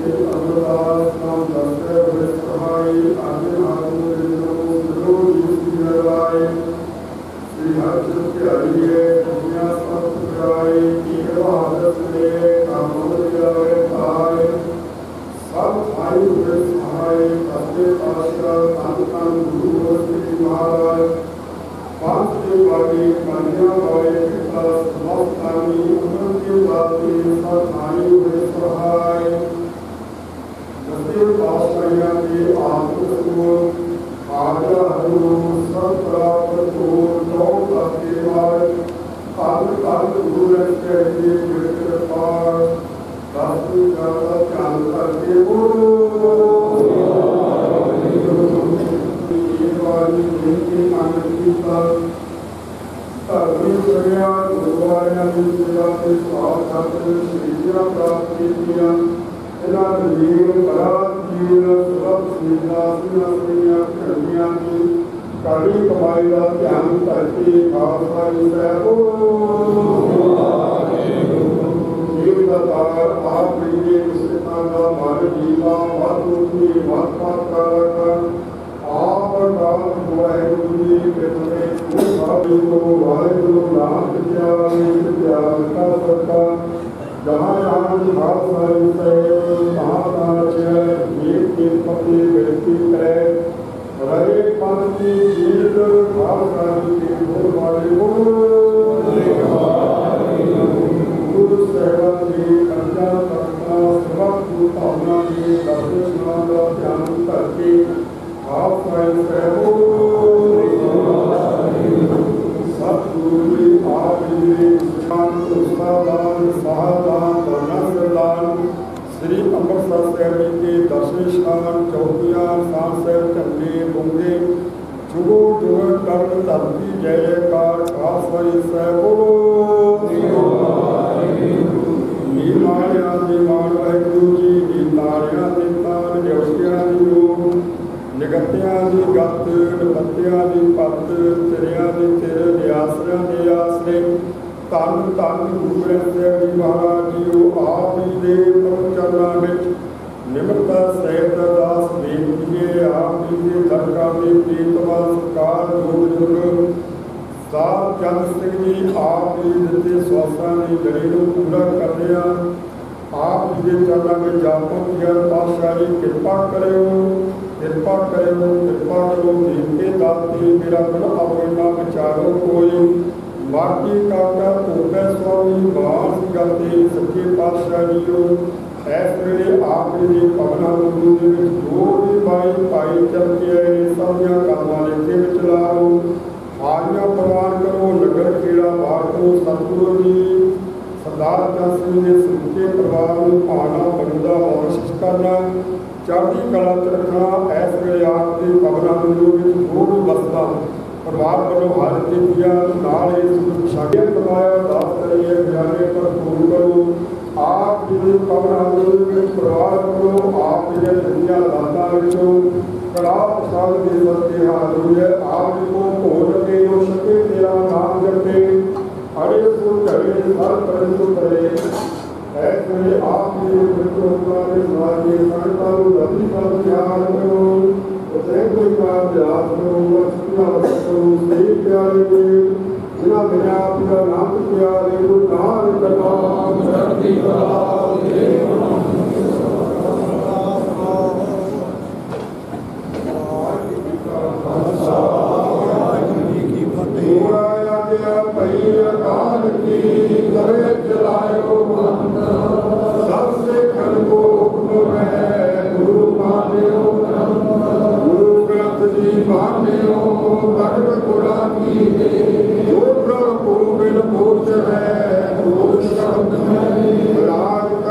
अमरदास नाम दस्ते हुए सहाय आगे हाथों श्री हर्ष प्यारिये दुनिया सब जाए एक बहादुर ने कामों जाए आए सब भाई हुए सहाय अपने पाशाह संतान गुरु श्री महाराज पांच के बागी कन्या भाई पिता समस्तानी उनके बाती सब भाई हुए सहाय नस्ते पाशाह के आत्म आजा हरु सब प्राप्त हो नौ के बाद काल काल गुरु के लिए मित्र पार दासु का ध्यान करके बोलो ये वाली जिनकी आनंदी पर तभी सर्या गुरुवार मित्रा के स्वागत श्रीया प्राप्त किया इला जीव बरात जीव सब सीधा सीधा सीधा कन्या की काली कमाई का ध्यान करके खालसा जी जीवदार आप मेरे कृष्णा का मार जीवा मातृ महात्मा का आप वाहेगुरु जी के तुम्हें को वाहेगुरु नाम त्याग का सबका जहाँ जहाँ की खालसा जी पति व्यक्ति है रहे पंथ की जीत खालसा जी के बोल वाले गुरु साहिब जी कर्जा करना सबक भावना की दर्शन का ध्यान करके खालसा सतगुरु जी आप जी उस्तादान सहादान वर्णदान श्री अमृतसर साहिब जी के दर्शन स्थान चौकियां सांसद झंडे बुंगे जुगो जुग कर धरती जय जयकार खालसा जी साहिब बोलो नीमाणिया दी मान वाहिगुरु जी नीतारिया दी तान दिवसिया दी योग निगत्तिया दी गत नपत्तिया दी पत तिरिया दी तिर नियासरिया दी आसरे धन धन गुरु ग्रंथ साहिब जी महाराज जी आप जी दे चरणों में निमरता सहित अरदास बेनती आप जी के दरगाह में प्रीतमा सत्कार जोग जुग सात चंद सिंह जी आप जी दिते स्वासा ने जड़ी को पूरा कर दिया आप जी के चरणों में जापो ज्ञान पातशाही कृपा करो कृपा करो कृपा करो देखे दाते मेरा मन अपना विचारो कोई बाकी काका भोपे स्वामी बास गाते सच्चे पातशाह जीओ इस वेले आप जी भवना गुरु के जो भी भाई भाई चल के आए सब कामां लेके विच लाओ हाजियां प्रवान करो नगर खेड़ा बाटो सतगुरु जी सरदार चंद सिंह ने समूचे परिवार को भाना बंदा बख्शिश करना चढ़ती कला च रखना इस वेले आप जी भवना गुरु के जो भी बसदा परिवार वालों हर दिया नाल शागिर करवाया दास करिए बजाने पर पूर्ण करो आप जी पवना परिवार करो आप जी दुनिया दाता विचो कला प्रसाद के सत्य हाजूर आप जी को भोज के जो सके तेरा नाम जपे अरे सो चढ़े हर परंतु करे ऐसे आप जी मित्रों समाज संता नदी का ध्यान करो कोई का अभ्यास करो वस्तुना वस्तु सही प्यारे बिना बिना अपना नाम प्यारे को नाम कलाम धरती कलाम सबसे खल को हुक्म है गुरु मान्यो जी मान्यो भगत गुरा की जो प्रभु बिन पूछ है पूछ शब्द में राज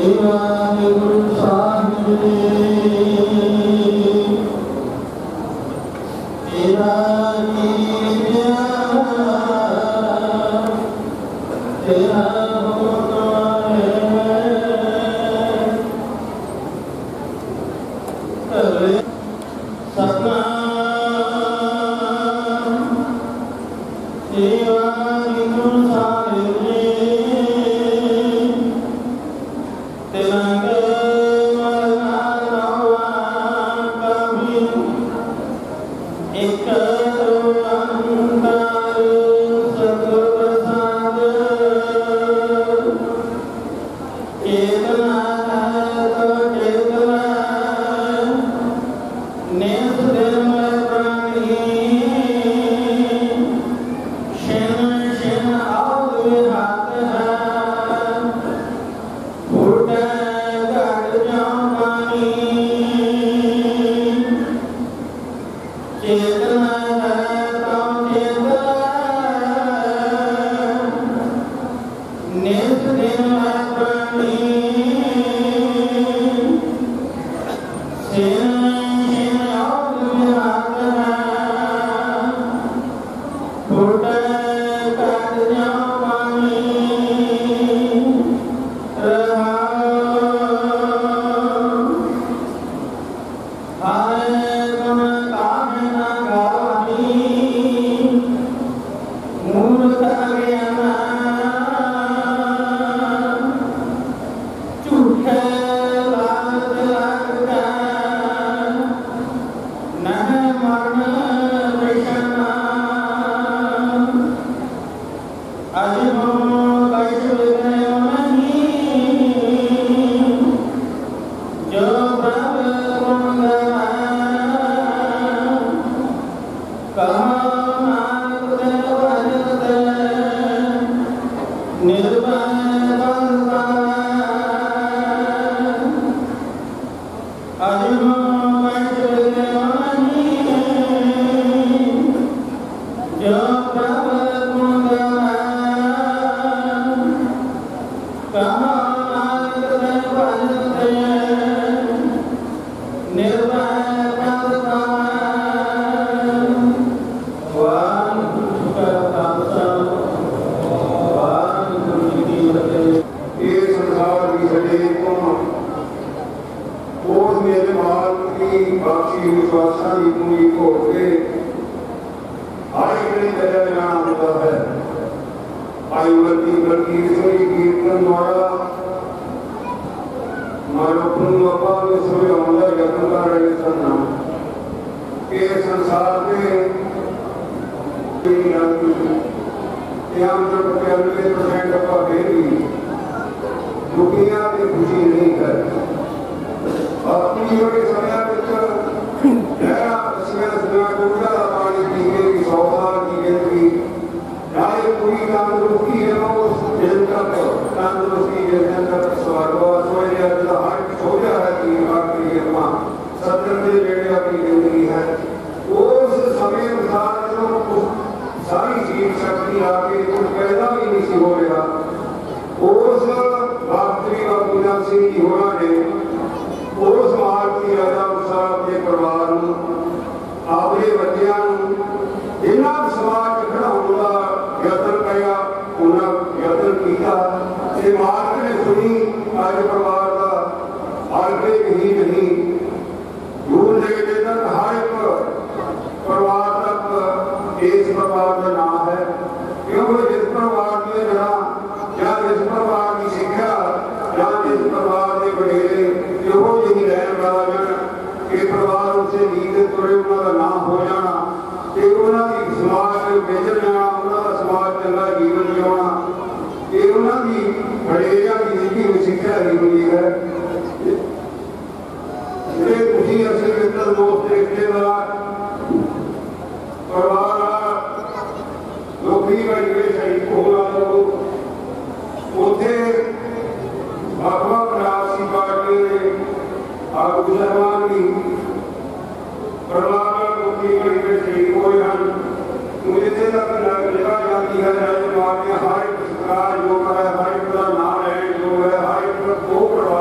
हर एक सरकार जो है हर एक का नाम है जो है हर एक को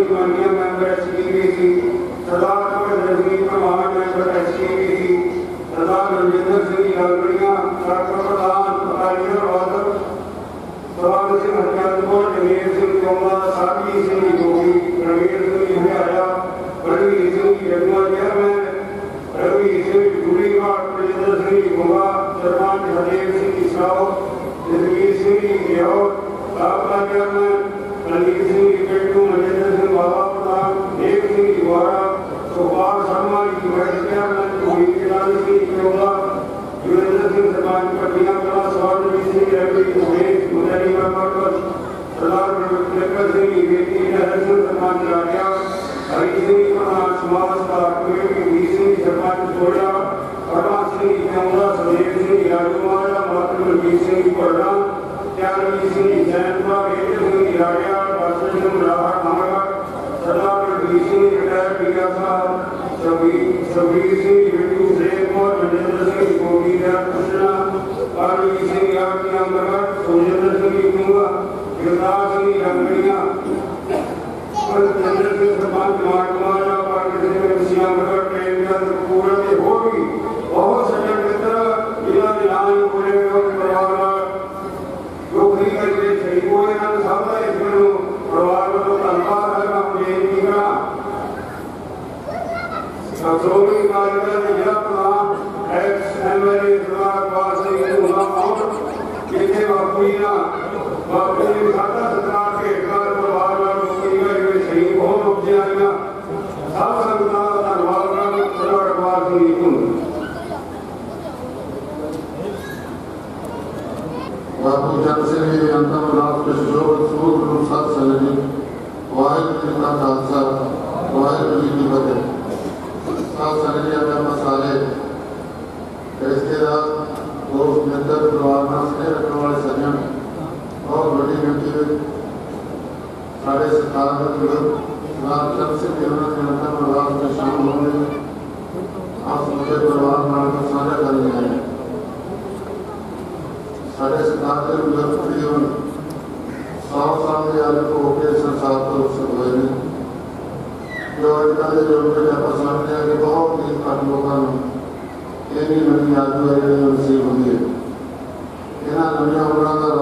मानिया मैंबर एस की भी थी, सरदार भगत रजनी प्रवान मैंबर एस की भी थी, सरदार रविंद्र सिंह लालगड़िया साबका प्रधान अकाली दल वादक, प्रभात सिंह हरियाणपुर, जमीर सिंह चौमा, साबी सिंह योगी, रवीर सिंह हरियाणा, रवि सिंह जगमा चेयरमैन, रवि सिंह डूरीघाट, प्रजिंदर सिंह गुंगा, सरपंच हरदेव सिंह इसराओ, जगमीर सिंह गियाओ, साबका चेयरमैन रणजीत सिंह पिंटू, महेंद्र सिंह बाबा प्रधान, देव सिंह द्वारा, Sukhpal Sharma ji vice chairman, Govind Singh Chaula, Yuvendra Singh sarpanch Patiya Kala, Swami Singh Ravi Umesh Mudri member, Sardar Prabhudev Singh बेटी हर सिंह सरपंच लाडिया, हरि सिंह प्रधान समाज का कमेटी वी सिंह सरपंच सोया, परमा सिंह चौला, सुदेव सिंह यादवमाया, मातृ रणजीत सिंह पड़ना, त्यागी सिंह जैनपुरा, वेद सिंह राजा, बादशाह सिंह राहा नागा, सरदार रणजीत सिंह रिटायर्ड बिया साहब, सबीर सिंह बिट्टू सेठमोर, महेंद्र सिंह गोगी कृष्णा, आरवी सिंह याकी अमरगढ़, सुरेंद्र सिंह गुंगा, युवराज सिंह रंगड़िया, चंद्र सिंह सरपंच माटमाया, पार्टी सिंह सियामगढ़, प्रेमचंद कपूर के हो भी बहुत सज्जन मित्र जिला दिलान पूरे परिवार नौकरी करके शहीद हुए हैं। सब का इस परिवार को धन्यवाद है। मैं बेनती करा श्रोमणी कार्यक्रम जिला प्रधान एक्स एमएलए सरदार पाल सिंह और जिसे बापूना बापू ने खाता सरकार के घर परिवार नौकरी करके शहीद बहुत उपजिया सब संगठन का धन्यवाद कर सरदार पाल सिंह बापू जन से मेरे अंतम लाभ के शोभ सूद अनुसार सलनी वाहिद जी का खालसा वाहिद जी की फतेह। साथ सलनी अगर मसाले रिश्तेदार दोस्त मित्र परिवार से रखने वाले सज्जन और बड़ी गिनती में साढ़े सत्तावन लोग रामचंद्र से किरण के अंतम लाभ में शामिल होने आप मुझे परिवार नाम को साझा कर रहे हैं। साढ़े सताते तकरीबन सौ साल के आगे को होकर संसार पर उससे हुए नहीं जो इनका जो लोग आपस में आगे बहुत ही कम लोगों ने ये भी नवी आदमी वाली नसीब हुई है। इन्हें नविया उम्र का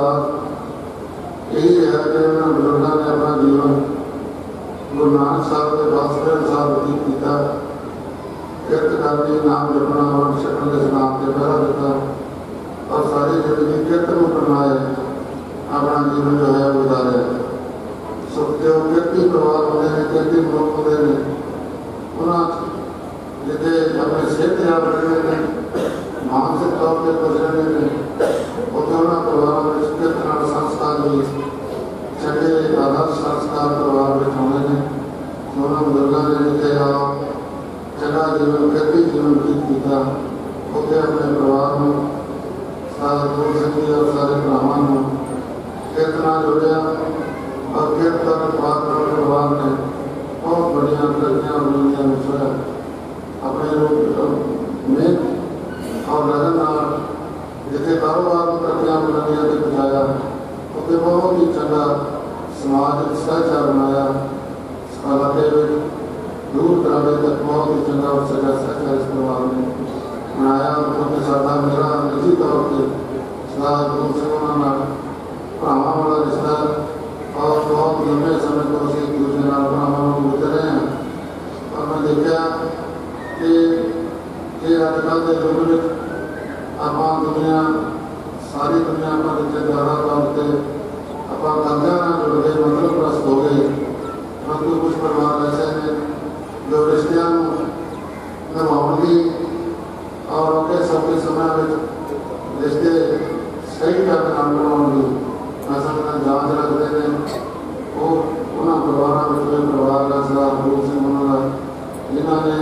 राज यही है कि उन्होंने बुजुर्गों ने अपना जीवन गुरु नानक साहब के बासवें साल व्यतीत किया। किरत करके नाम जपना और शक्ल के नाम के पहरा देता और सारी जिंदगी कीर्तन बनाए अपना जीवन जो है वो गुजारे। सुखदेव कीर्ति परिवार होते हैं, कीर्ति मनुख होते हैं, उन्होंने जिसे अपने सेहत याद रखने में मानसिक तौर पर खुश रहने में उन्हें उन्होंने परिवार में कीर्तन संस्कार भी चंगे आदर्श संस्कार परिवार में होने ने उन्होंने बुजुर्गों ने जिसे आप चंगा जीवन कीर्ति जीवन व्यतीत किया उसे अपने परिवार में सारे दोस्त और सारे ब्राह्मण कीर्तना जोड़िया और कीर्तन परिवार ने बहुत बढ़िया तरक्या बुलंदियां उछाया अपने में और लगन जिसे कारोबार में तरक्या बुलंदियां से पहुँचाया उसे बहुत ही चंगा समाजिक सहचार बनाया। इलाके में दूर दराजे तक बहुत ही चंगा और सजा सहचार इस परिवार ने बनाया। उनके साथ मेरा निजी तौर पर सरदार गुरु सिंह भरावां वाला रिश्ता और बहुत लंबे समय को असीं एक दूसरे नाल भरावां वांगू गुजरे हैं। और मैं देखा कि ये अजकल के युग में आपां दुनिया सारी दुनिया पर विचारधारा तौर पर आपां गंगा नाल जुड़ गए, मतलब प्रस्त हो गए। परंतु कुछ परिवार ऐसे हैं जो रिश्तियां निभाउणगी और उनके सौखे समय में रिश्ते सही ढंग नाल बनाउणगी असल में जांच रखते हैं। वो उन्होंने परिवार में कोई परिवार का सरदार गुरु सिंह उन्होंने जिन्होंने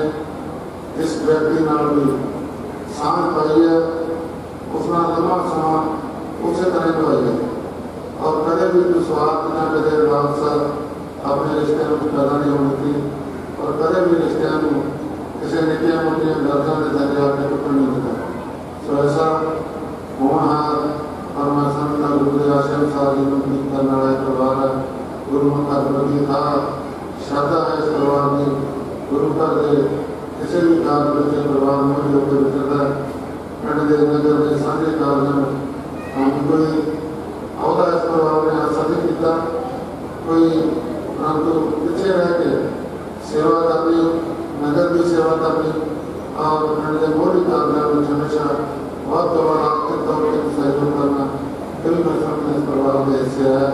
इस व्यक्ति नाल भी सांझ पाई है उसका लंबा समा उस तरह निभाई है और कदे भी कोई स्वार्थ न कदे लालसा अपने रिश्ते में पैदा नहीं होनी थी और कदे भी रिश्ते में किसी निक्किया मोटिया गरजा के जरिए आके टुकड़ नहीं देता। सो ऐसा होनहार और मैं समझता गुरु आश्रम साहब जी करने वाला परिवार है। गुरु मुखार प्रति था श्रद्धा है इस परिवार की गुरु घर के किसी भी कार्य में परिवार में होकर विचरता है पिंड के नगर के साझे कार्य में हम कोई अहदा इस परिवार ने हासिल नहीं किया कोई परंतु पीछे रह के सेवा करनी नगर की सेवा करनी और पिंड के मौलिक कार्यों में हमेशा बहुत बड़ा आर्थिक तौर पर सहयोग करना बिल्कुल समझ इस परिवार के हिस्से है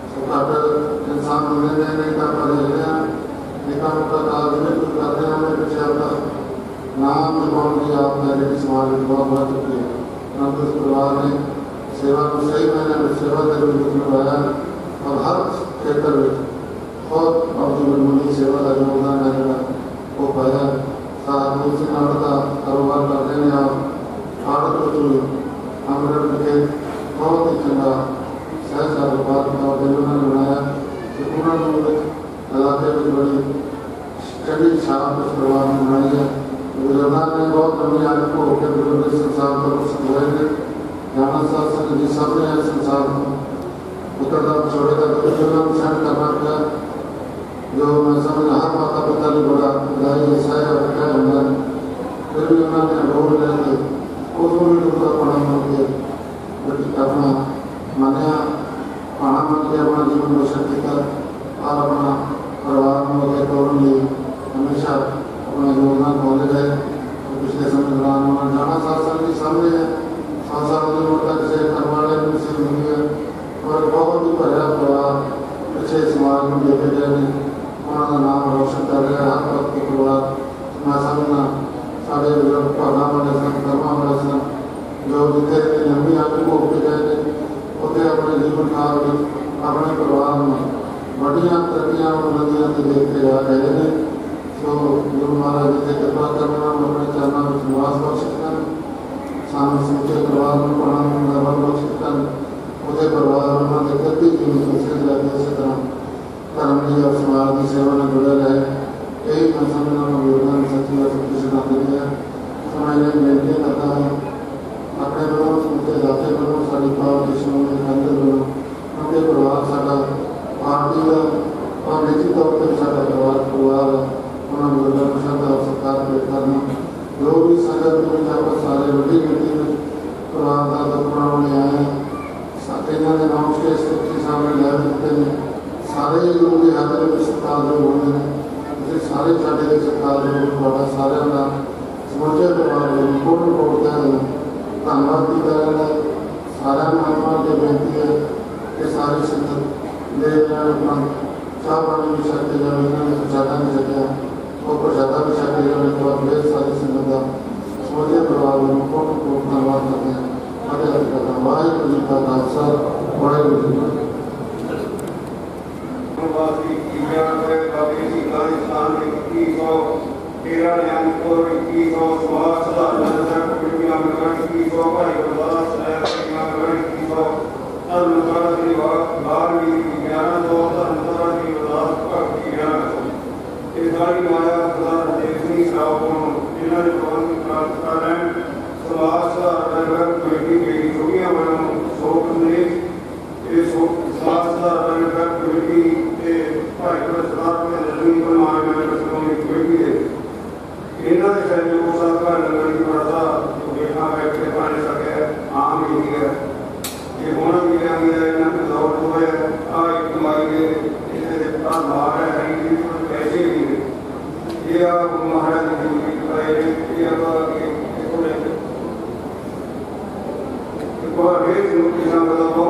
अगर इंसान निर्णय नहीं कर पा रहे हैं निका मुका कार्य बिल्कुल करते हैं हमें पीछे अपना नाम जमाने की आप मेरे समाज में बहुत बढ़ चुकी है परंतु इस परिवार ने सेवा को सही मैंने में सेवा के रूप में निभाया और हर क्षेत्र में बहुत अपनी मनमोहनी सेवा का योगदान है मेरा वो पाया साथ दूसरी नाड़ का कारोबार करते हैं आप आड़त को अमृत के बहुत ही चंगा सहज कारोबार का दिल उन्होंने बनाया कि उन्होंने इलाके में बड़ी स्टडी छाप इस परिवार ने बनाई है गुजरना ने बहुत लंबी आयु को होकर गुजर संसार पर संभाले जाना साथ संग जी सामने है संसार को उतरदाम छोड़ेगा तो जीवन सहन करना पड़ा जो मैं समझ हर माता पिता ने बड़ा दाई सहाय और क्या होगा फिर भी उन्होंने रोल लेके उसको भी दूसरा पढ़ा होकर बेटी अपना मान्या पढ़ा मन के अपना जीवन रोशन किया और अपना परिवार में होकर तोड़न ली हमेशा अपना योगदान बोले गए और पिछले समय दौरान उन्होंने जाना शासन के सामने है संसार तक से करवाने में से मिली है और बहुत ही बढ़िया परिवार पिछले समाज में देखे गए ने उन्होंने नाम रोशन कर रहे हैं हर वक्त के परिवार मैं समझना साढ़े पढ़ा वाले सन कर्मा वाले सन जो जितने लंबी आयु को होते गए थे उतने अपने जीवन काल में अपने परिवार में बड़िया तरक्या उन्नतियां देखते आ रहे हैं तो गुरु महाराज जी के कृपा करना अपने चरणों में निवास बख्शित कर सामने समूचे परिवार में प्रणाम निर्भर बख्शित कर उदय परिवार उन्होंने गति की दूसरे जाते इसी तरह कर्म की और समाज की सेवा में जुड़े रहे यही मैं समझना में योगदान सचिव कृष्णा देवी है समय ने बेनती करता है अपने बलों समूचे जाते बलों साड़ी पाव कृष्ण में मंदिर बलों उनके परिवार साढ़ा पार्टी का और निश्चित तौर पर साढ़ा परिवार परिवार उन्होंने गुरुद्वारा श्रद्धा और सत्कार पेश करना जो भी संगत में जहाँ पर सारे बड़ी गिनती में परिवार का दफनाव में आए कईयों ने नाम के स्थिति सामने ले देते हैं सारे लोग के हाथ में सत्कार जो होते हैं सारे साढ़े के सत्कार जो बड़ा सारे का समझे परिवार में पूर्ण तोड़ते हैं धन्यवाद की जाएगा सारे महात्मा की बेनती है कि सारे संगत ले अपना चाह पानी भी सकते जब इन्होंने ज़्यादा नहीं सकिया वो प्रजाता भी सकते जब इनके बाद ढेर सारी संगत समझे परिवार में पूर्ण पूर्ण धन्यवाद करते हैं मदद करना वाहिगुरु जी का खालसा वाहिगुरु जी की वासी की ज्ञान है बाबे की कालिस्तान में की को तेरा ज्ञान को की को स्वास्थ्य साधन कुटिया में की को भाई उदास है कुटिया में की को अनुसार की बार की ज्ञान दो अनुसार की उदास भक्ति ज्ञान ये सारी माया प्रदान देखनी सावों इन्हें भगवान प्राप्त कर रहे हैं स्वास्थ्य अगर बेटी बेटी छोटियां बनो शोक ने ये शोक स्वास्थ्य अगर बेटी के भाई को सरकार में जमीन पर मार में रस्मों में बेटी है इन्हें सहयोग साका नगर की पड़ता तो देखा है कि पाने सके आम ही है ये होना भी है इन्हें पे दौड़ तो है आज कमाई के इसे पास बाहर है हरी पैसे भी ये आप महाराज जी की ये आप एक एक और एक और एक मुक्ति का मतलब